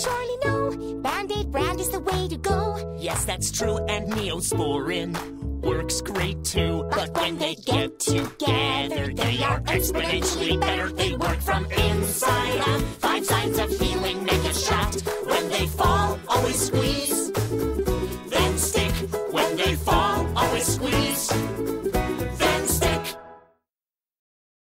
surely know Band-Aid brand is the way to go. Yes, that's true, and Neosporin works great too. But when they get together, they are exponentially better. They work from inside out. 5 signs of healing, make a shot. When they fall, always squeeze.